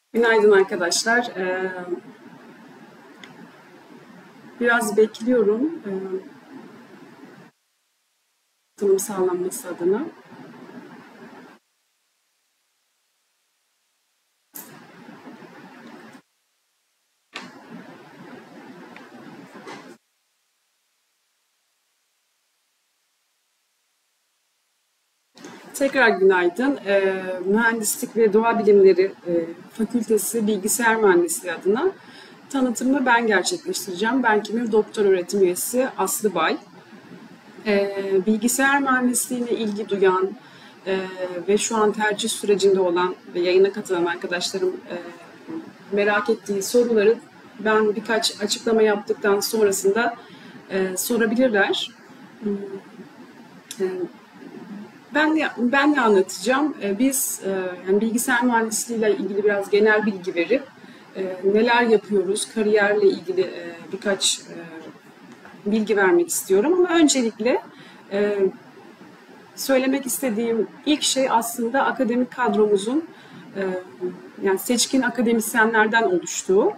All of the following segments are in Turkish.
Günaydın arkadaşlar. Biraz bekliyorum tanım sağlanması adına. Tekrar günaydın. Mühendislik ve Doğa Bilimleri Fakültesi Bilgisayar Mühendisliği adına tanıtımı ben gerçekleştireceğim. Ben kimim? Doktor öğretim üyesi Aslı Bay. Bilgisayar mühendisliğine ilgi duyan ve şu an tercih sürecinde olan ve yayına katılan arkadaşlarım merak ettiği soruları ben birkaç açıklama yaptıktan sonrasında sorabilirler. Ben ne anlatacağım? Biz yani bilgisayar mühendisliğiyle ilgili biraz genel bilgi verip neler yapıyoruz, kariyerle ilgili birkaç bilgi vermek istiyorum. Ama öncelikle söylemek istediğim ilk şey aslında akademik kadromuzun yani seçkin akademisyenlerden oluştuğu.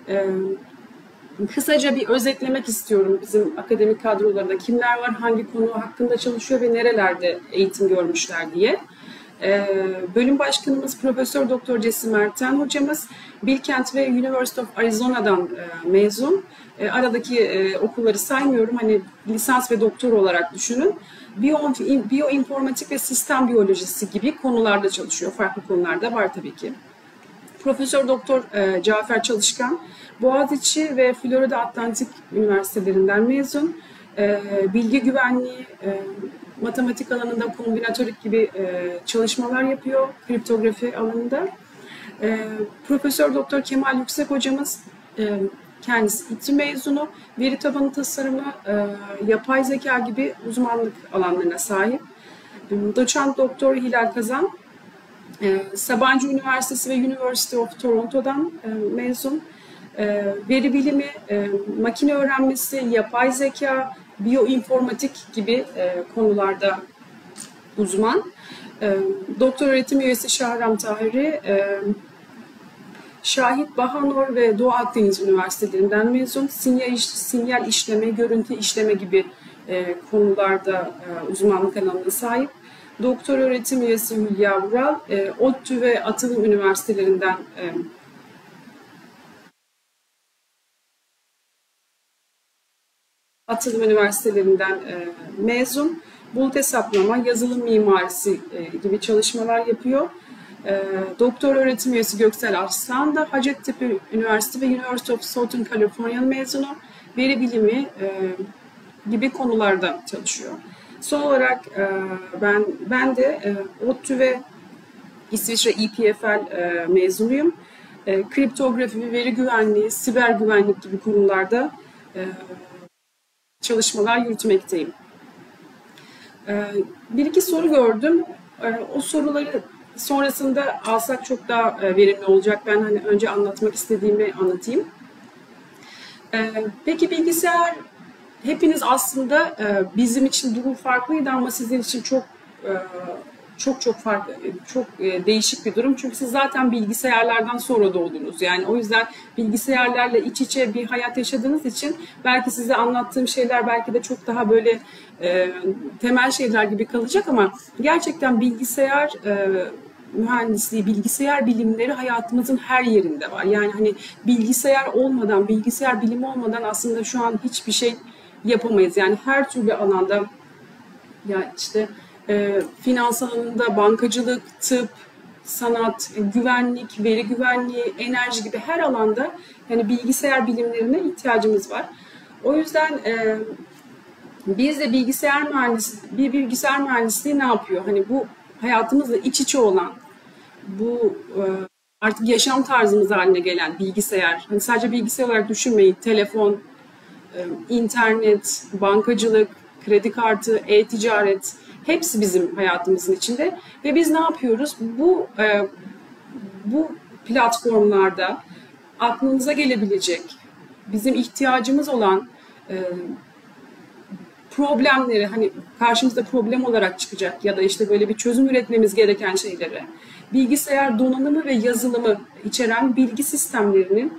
Kısaca bir özetlemek istiyorum bizim akademik kadrolarında kimler var, hangi konu hakkında çalışıyor ve nerelerde eğitim görmüşler diye. Bölüm başkanımız Profesör Doktor Cesim Erten hocamız Bilkent ve University of Arizona'dan mezun. Aradaki okulları saymıyorum. Hani lisans ve doktor olarak düşünün. Biyoinformatik ve sistem biyolojisi gibi konularda çalışıyor. Farklı konularda var tabii ki. Profesör Doktor Cafer Çalışkan, Boğaziçi ve Florida Atlantik Üniversitelerinden mezun. Bilgi güvenliği, matematik alanında kombinatorik gibi çalışmalar yapıyor, kriptografi alanında. Profesör Doktor Kemal Yüksek hocamız, kendisi İTÜ mezunu, veri tabanı tasarımı, yapay zeka gibi uzmanlık alanlarına sahip. Doçent Doktor Hilal Kazan, Sabancı Üniversitesi ve University of Toronto'dan mezun. Veri bilimi, makine öğrenmesi, yapay zeka, biyoinformatik gibi konularda uzman. Doktor öğretim üyesi Şahram Tahiri, Şahit Bahanor ve Doğu Akdeniz Üniversitelerinden mezun. Sinyal işleme, görüntü işleme gibi konularda uzmanlık alanına sahip. Doktor öğretim üyesi Hülya Vural, ODTÜ ve Atılım Üniversitelerinden mezun. Bulut hesaplama, yazılım mimarisi gibi çalışmalar yapıyor. Doktor öğretim üyesi Göksel Arslan da Hacettepe Üniversitesi ve University of Southern California mezunu. Veri bilimi gibi konularda çalışıyor. Son olarak ben de ODTÜ ve İsviçre EPFL mezunuyum. Kriptografi, veri güvenliği, siber güvenlik gibi konularda çalışmalar yürütmekteyim. Bir iki soru gördüm. O soruları sonrasında alsak çok daha verimli olacak. Ben hani önce anlatmak istediğimi anlatayım. Peki bilgisayar hepiniz aslında bizim için durum farklıydı ama sizin için çok farklı, çok değişik bir durum. Çünkü siz zaten bilgisayarlardan sonra doğdunuz. Yani o yüzden bilgisayarlarla iç içe bir hayat yaşadığınız için belki size anlattığım şeyler belki de çok daha böyle temel şeyler gibi kalacak ama gerçekten bilgisayar mühendisliği, bilgisayar bilimleri hayatımızın her yerinde var. Yani hani bilgisayar olmadan, bilgisayar bilimi olmadan aslında şu an hiçbir şey yapamayız. Yani her türlü alanda yani işte finans alanında bankacılık, tıp, sanat, güvenlik, veri güvenliği, enerji gibi her alanda yani bilgisayar bilimlerine ihtiyacımız var. O yüzden biz de bilgisayar mühendisliği ne yapıyor? Hani bu hayatımızla iç içe olan, bu artık yaşam tarzımız haline gelen bilgisayar. Hani sadece bilgisayar olarak düşünmeyin. Telefon, internet, bankacılık, kredi kartı, e-ticaret hepsi bizim hayatımızın içinde. Ve biz ne yapıyoruz? Bu platformlarda aklınıza gelebilecek, bizim ihtiyacımız olan problemleri, hani karşımızda problem olarak çıkacak ya da işte böyle bir çözüm üretmemiz gereken şeyleri bilgisayar donanımı ve yazılımı içeren bilgi sistemlerinin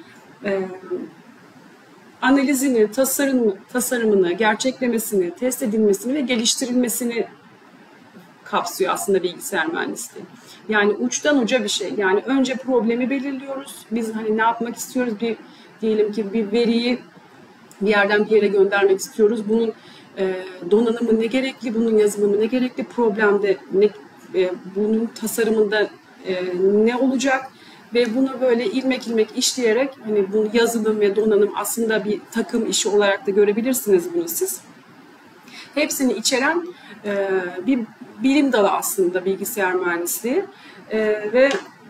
analizini, tasarımını, gerçeklemesini, test edilmesini ve geliştirilmesini kapsıyor aslında bilgisayar mühendisliği. Yani uçtan uca bir şey. Yani önce problemi belirliyoruz. Biz hani ne yapmak istiyoruz? Diyelim ki bir veriyi bir yerden bir yere göndermek istiyoruz. Bunun donanımı ne gerekli, bunun yazılımı ne gerekli, problemde ne, bunun tasarımında ne olacak ve bunu böyle ilmek ilmek işleyerek hani bu yazılım ve donanım aslında bir takım işi olarak da görebilirsiniz bunu siz. Hepsini içeren bir bilim dalı aslında bilgisayar mühendisliği ve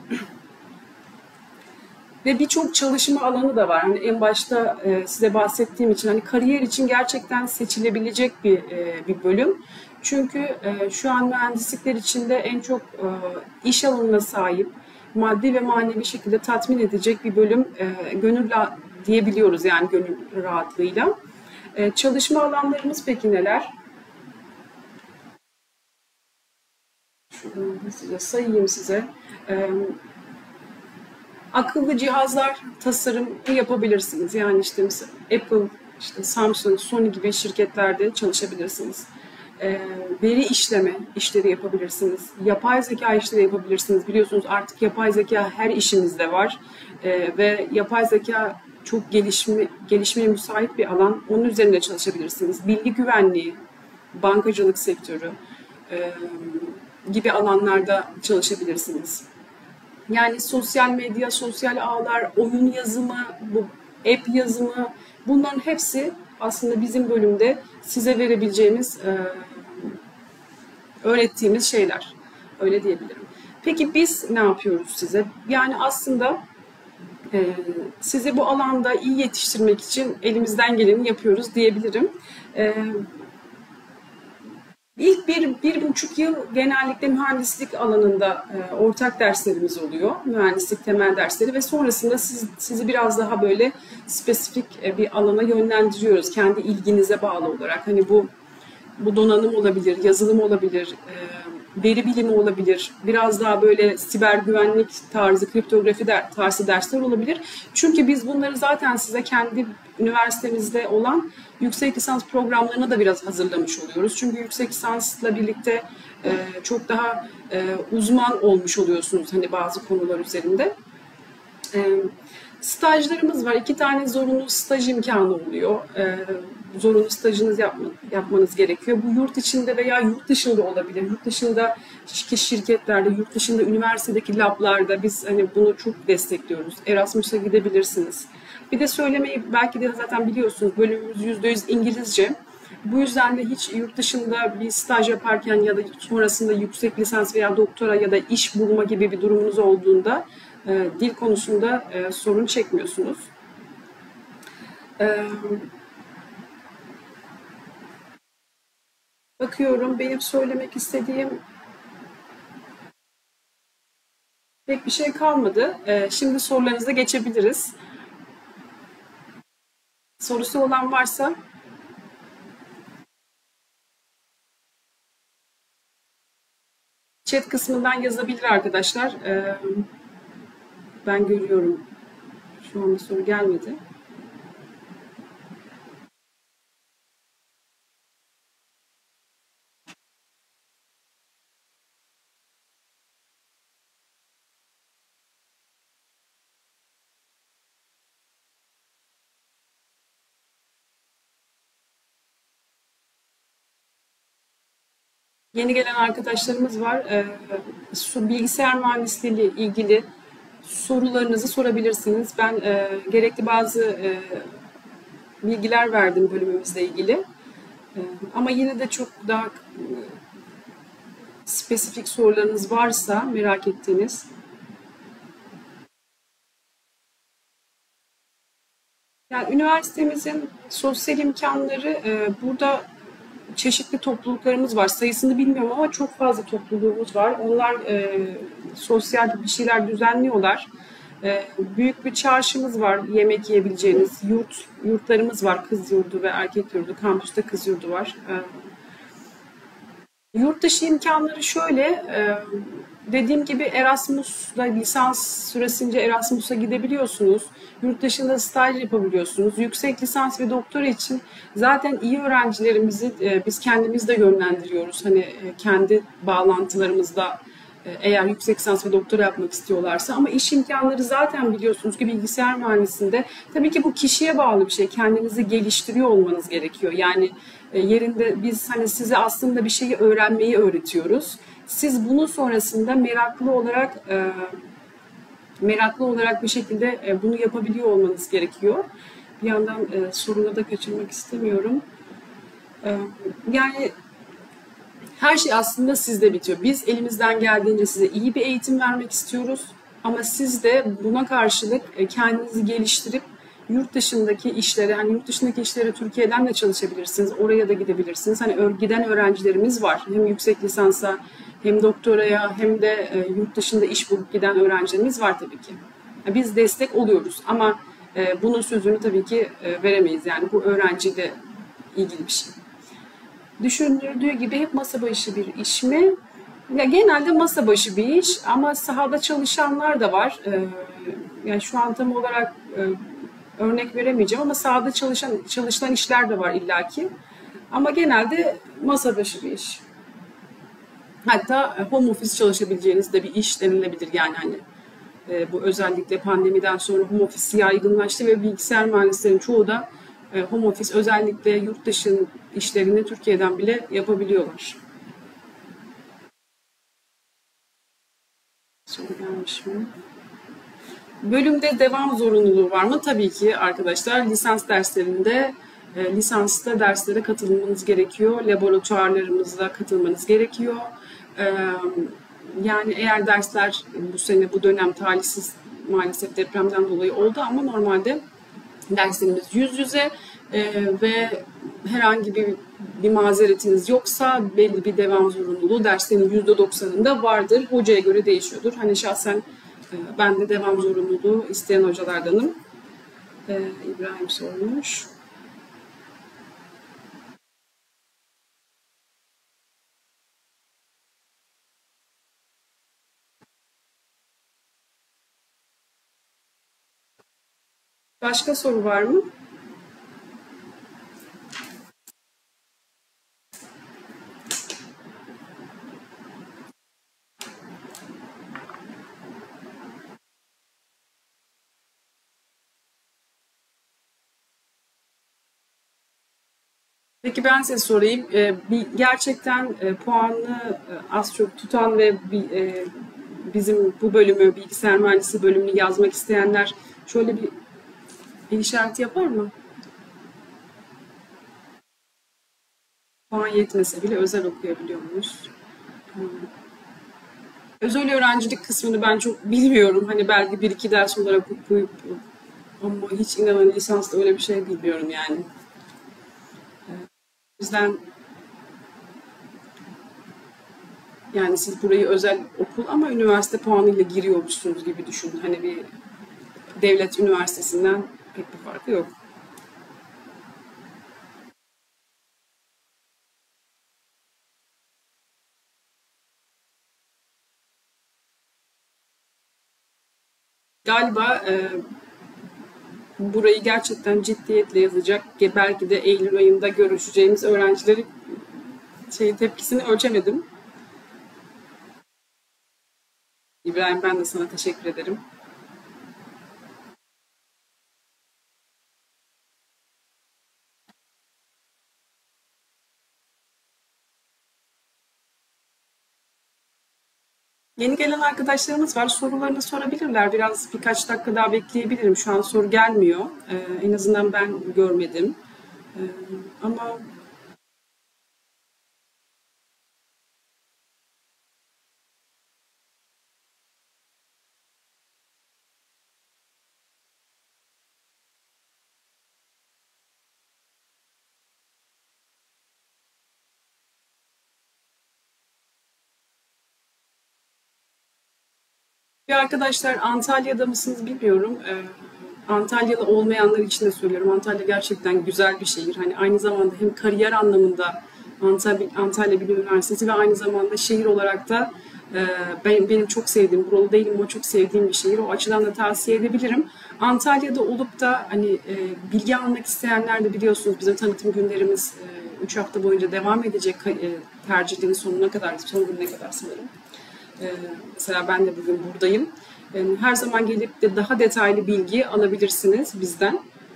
birçok çalışma alanı da var. Hani en başta size bahsettiğim için hani kariyer için gerçekten seçilebilecek bir bölüm. Çünkü şu an mühendislikler içinde en çok iş alanına sahip, maddi ve manevi şekilde tatmin edecek bir bölüm gönül diyebiliyoruz yani gönül rahatlığıyla. Çalışma alanlarımız peki neler? Şunu sayayım size. Akıllı cihazlar tasarımı yapabilirsiniz. Yani işte mesela Apple, işte Samsung, Sony gibi şirketlerde çalışabilirsiniz. Veri işleme işleri yapabilirsiniz. Yapay zeka işleri yapabilirsiniz. Biliyorsunuz artık yapay zeka her işimizde var. Ve yapay zeka çok gelişmeye müsait bir alan. Onun üzerinde çalışabilirsiniz. Bilgi güvenliği, bankacılık sektörü gibi alanlarda çalışabilirsiniz. Yani sosyal medya, sosyal ağlar, oyun yazımı, bu app yazımı, bunların hepsi aslında bizim bölümde size verebileceğimiz, öğrettiğimiz şeyler. Öyle diyebilirim. Peki biz ne yapıyoruz size? Yani aslında sizi bu alanda iyi yetiştirmek için elimizden geleni yapıyoruz diyebilirim. İlk bir buçuk yıl genellikle mühendislik alanında ortak derslerimiz oluyor. Mühendislik temel dersleri ve sonrasında sizi biraz daha böyle spesifik bir alana yönlendiriyoruz. Kendi ilginize bağlı olarak. Hani bu donanım olabilir, yazılım olabilir, veri bilimi olabilir, biraz daha böyle siber güvenlik tarzı, kriptografi tarzı dersler olabilir. Çünkü biz bunları zaten size kendi üniversitemizde olan yüksek lisans programlarına da biraz hazırlamış oluyoruz. Çünkü yüksek lisansla birlikte çok daha uzman olmuş oluyorsunuz hani bazı konular üzerinde. Stajlarımız var. 2 tane zorunlu staj imkanı oluyor. Zorunlu stajınızı yapmanız gerekiyor. Bu yurt içinde veya yurt dışında olabilir. Yurt dışındaki şirketlerde, yurt dışında üniversitedeki lablarda biz hani bunu çok destekliyoruz. Erasmus'a gidebilirsiniz. Bir de söylemeyi belki de zaten biliyorsunuz. Bölümümüz %100 İngilizce. Bu yüzden de hiç yurt dışında bir staj yaparken ya da sonrasında yüksek lisans veya doktora ya da iş bulma gibi bir durumunuz olduğunda dil konusunda sorun çekmiyorsunuz. Bakıyorum benim söylemek istediğim pek bir şey kalmadı. Şimdi sorularınıza geçebiliriz. Sorusu olan varsa chat kısmından yazabilir arkadaşlar. Ben görüyorum. Şu anda soru gelmedi. Yeni gelen arkadaşlarımız var. Bilgisayar mühendisliği ile ilgili sorularınızı sorabilirsiniz. Ben gerekli bazı bilgiler verdim bölümümüzle ilgili. Ama yine de çok daha spesifik sorularınız varsa merak ettiğiniz. Yani üniversitemizin sosyal imkanları burada çeşitli topluluklarımız var. Sayısını bilmiyorum ama çok fazla topluluğumuz var. Onlar sosyal bir şeyler düzenliyorlar. Büyük bir çarşımız var, yemek yiyebileceğiniz yurtlarımız var, kız yurdu ve erkek yurdu, kampüste kız yurdu var. Yurt dışı imkanları şöyle, dediğim gibi Erasmus'da lisans süresince Erasmus'a gidebiliyorsunuz. Yurt dışında staj yapabiliyorsunuz. Yüksek lisans ve doktora için zaten iyi öğrencilerimizi biz kendimiz de yönlendiriyoruz. Hani kendi bağlantılarımızda eğer yüksek lisans ve doktora yapmak istiyorlarsa, ama iş imkanları zaten biliyorsunuz ki bilgisayar mühendisliğinde tabii ki bu kişiye bağlı bir şey. Kendinizi geliştiriyor olmanız gerekiyor. Yani yerinde biz hani size aslında bir şeyi öğrenmeyi öğretiyoruz. Siz bunun sonrasında meraklı olarak bir şekilde bunu yapabiliyor olmanız gerekiyor. Bir yandan sorunu da kaçırmak istemiyorum. Yani her şey aslında sizde bitiyor. Biz elimizden geldiğince size iyi bir eğitim vermek istiyoruz. Ama siz de buna karşılık kendinizi geliştirip yurt dışındaki işlere, hani yurt dışındaki işlere Türkiye'den de çalışabilirsiniz. Oraya da gidebilirsiniz. Hani giden öğrencilerimiz var. Hem yüksek lisansa hem doktoraya hem de yurt dışında iş bulup giden öğrencilerimiz var tabii ki. Biz destek oluyoruz ama bunun sözünü tabii ki veremeyiz. Yani bu öğrenciyle ilgili bir şey. Düşünüldüğü gibi hep masa başı bir iş mi? Ya genelde masa başı bir iş ama sahada çalışanlar da var. Yani şu an tam olarak örnek veremeyeceğim ama sahada çalışılan işler de var illaki. Ama genelde masa başı bir iş. Hatta home office çalışabileceğiniz de bir iş denilebilir yani hani. Bu özellikle pandemiden sonra home office yaygınlaştı ve bilgisayar mühendislerinin çoğu da home office özellikle yurt dışı işlerini Türkiye'den bile yapabiliyorlar. Soru gelmiş mi? Bölümde devam zorunluluğu var mı? Tabii ki arkadaşlar lisans derslerinde lisansta derslere katılmanız gerekiyor. Laboratuvarlarımıza katılmanız gerekiyor. E, Yani eğer dersler bu sene bu dönem talihsiz maalesef depremden dolayı oldu ama normalde derslerimiz yüz yüze ve herhangi bir mazeretiniz yoksa belli bir devam zorunluluğu derslerin %90'ında vardır. Hocaya göre değişiyordur. Hani şahsen ben de devam zorunluluğu isteyen hocalardanım. İbrahim sormuş. Başka soru var mı? Peki ben size sorayım. Bir gerçekten puanını az çok tutan ve bizim bu bölümü, bilgisayar mühendisliği bölümünü yazmak isteyenler şöyle bir el işareti yapar mı? Puan yetmese bile özel okuyabiliyor muyuz? Özel öğrencilik kısmını ben çok bilmiyorum. Hani belki bir iki ders olarak okuyup ama hiç inanın lisansta öyle bir şey bilmiyorum yani. O yüzden yani siz burayı özel okul ama üniversite puanıyla giriyormuşsunuz gibi düşünün. Hani bir devlet üniversitesinden pek bir farkı yok. Galiba burayı gerçekten ciddiyetle yazacak. Belki de Eylül ayında görüşeceğimiz öğrencilerin tepkisini ölçemedim. İbrahim ben de sana teşekkür ederim. Yeni gelen arkadaşlarımız var. Sorularını sorabilirler. Birkaç dakika daha bekleyebilirim. Şu an soru gelmiyor. En azından ben görmedim. Ee, Ama Bir arkadaşlar, Antalya'da mısınız bilmiyorum. Antalyalı olmayanlar için de söylüyorum. Antalya gerçekten güzel bir şehir. Hani aynı zamanda hem kariyer anlamında Antalya Bilim Üniversitesi ve aynı zamanda şehir olarak da benim çok sevdiğim, buralı değilim ama çok sevdiğim bir şehir. O açıdan da tavsiye edebilirim. Antalya'da olup da hani bilgi almak isteyenler de biliyorsunuz bizim tanıtım günlerimiz 3 hafta boyunca devam edecek, tercihlerin sonuna kadar, son gününe kadar sanırım. Mesela ben de bugün buradayım. Her zaman gelip de daha detaylı bilgi alabilirsiniz bizden.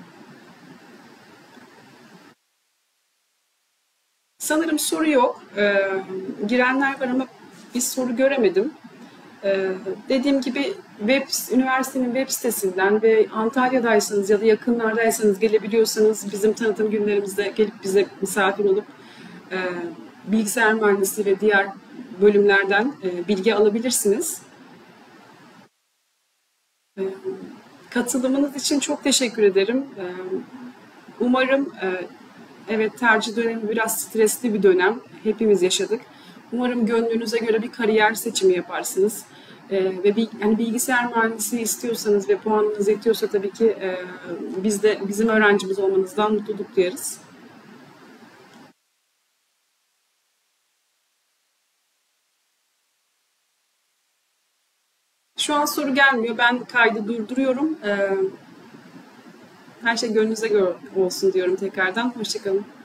Sanırım soru yok. Girenler var ama bir soru göremedim. Dediğim gibi üniversitenin web sitesinden ve Antalya'daysanız ya da yakınlardaysanız gelebiliyorsanız bizim tanıtım günlerimizde gelip bize misafir olup e, bilgisayar mühendisliği ve diğer bölümlerden bilgi alabilirsiniz. E, Katılımınız için çok teşekkür ederim. Umarım evet, tercih dönemi biraz stresli bir dönem. Hepimiz yaşadık. Umarım gönlünüze göre bir kariyer seçimi yaparsınız. Ve yani bilgisayar mühendisliği istiyorsanız ve puanınız yetiyorsa tabii ki biz de bizim öğrencimiz olmanızdan mutluluk duyarız. Şu an soru gelmiyor. Ben kaydı durduruyorum. Her şey gönlünüze göre olsun diyorum tekrardan. Hoşçakalın.